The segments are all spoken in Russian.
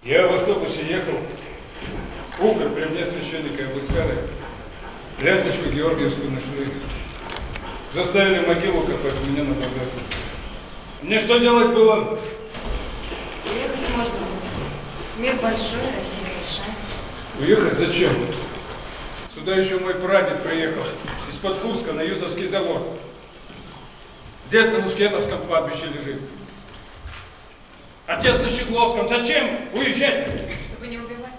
Я в автобусе ехал, укр при мне священника обыскали, ленточку георгиевскую нашли. Заставили могилу копать у меня на глазах. Мне что делать было? Уехать можно было. Мир большой, Россия большая. Уехать зачем? Сюда еще мой прадед приехал из-под Курска на Юзовский завод. Дед на Мушкетовском кладбище лежит. Отец на Щегловском. Зачем уезжать? Чтобы не убивать.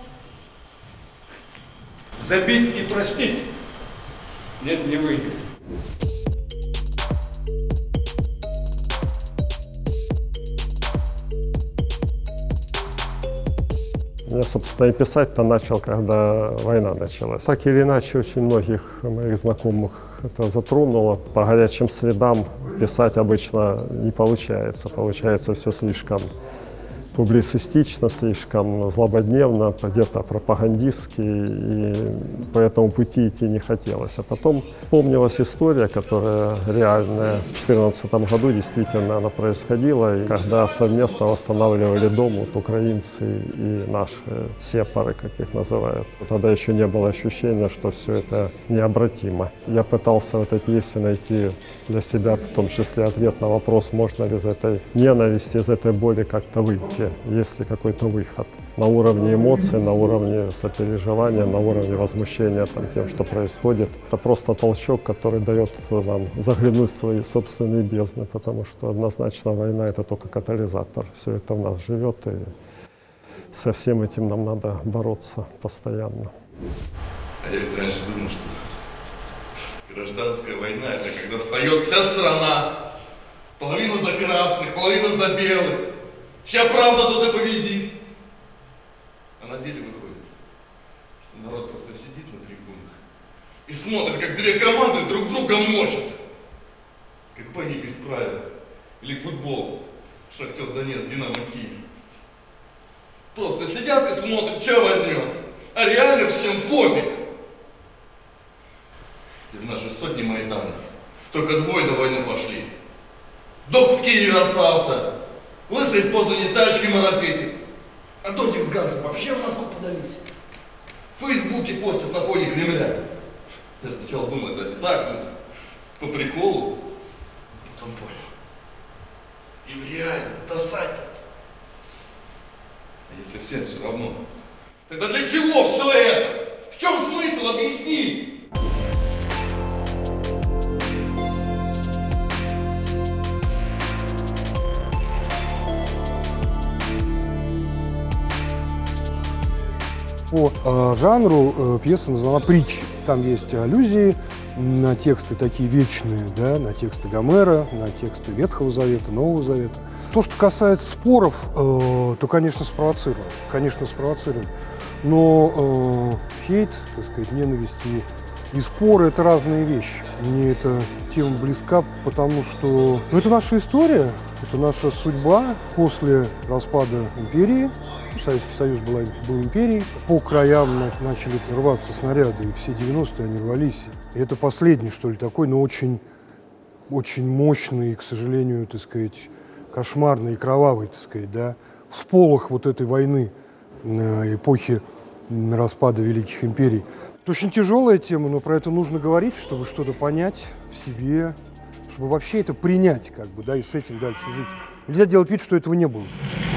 Забить и простить? Нет, не выйдет. Я, собственно, и писать-то начал, когда война началась. Так или иначе, очень многих моих знакомых это затронуло. По горячим следам писать обычно не получается. Получается все слишком публицистично, слишком злободневно, где-то пропагандистски, и по этому пути идти не хотелось. А потом помнилась история, которая реальная. В 2014 году действительно она происходила, и когда совместно восстанавливали дом вот, украинцы и наши сепары, как их называют. Тогда еще не было ощущения, что все это необратимо. Я пытался в этой пьесе найти для себя, в том числе, ответ на вопрос, можно ли из этой ненависти, из этой боли как-то выйти. Есть ли какой-то выход на уровне эмоций, на уровне сопереживания, на уровне возмущения тем, что происходит. Это просто толчок, который дает нам заглянуть в свои собственные бездны, потому что однозначно война — это только катализатор. Все это в нас живет, и со всем этим нам надо бороться постоянно. А я ведь раньше думал, что гражданская война — это когда встает вся страна, половина за красных, половина за белых. Сейчас правда тут и победит. А на деле выходит, что народ просто сидит на трибунах и смотрит, как две команды друг друга мочат. Как бани без правил. Или футбол. Шахтер Донецк, Динамо Киев. Просто сидят и смотрят, что возьмет. А реально всем пофиг. Из нашей сотни Майдана только двое на войну пошли. Док в Киеве остался. Лысый в Познане тачки марафетит. А Додик с Гансом вообще в Москву подались. В Фейсбуке постят на фоне Кремля. Я сначала думал, это так, по приколу. Потом понял. Им реально досадница. А если всем все равно, тогда для чего все это? В чем смысл? Объясни. По жанру пьеса названа «Притчи». Там есть аллюзии на тексты такие вечные, да, на тексты Гомера, на тексты Ветхого Завета, Нового Завета. То, что касается споров, то, конечно, спровоцируем. Конечно, спровоцируем. Но хейт, так сказать, ненависть и споры – это разные вещи. Мне эта тема близка, потому что это наша история, это наша судьба после распада империи. Советский Союз был империей. По краям начали рваться снаряды, и все 90-е они рвались. И это последний, что ли, такой, но очень, очень мощный, к сожалению, так сказать, кошмарный и кровавый, так сказать, да, всполох вот этой войны эпохи распада великих империй. Это очень тяжелая тема, но про это нужно говорить, чтобы что-то понять в себе, чтобы вообще это принять, как бы, да, и с этим дальше жить. Нельзя делать вид, что этого не было.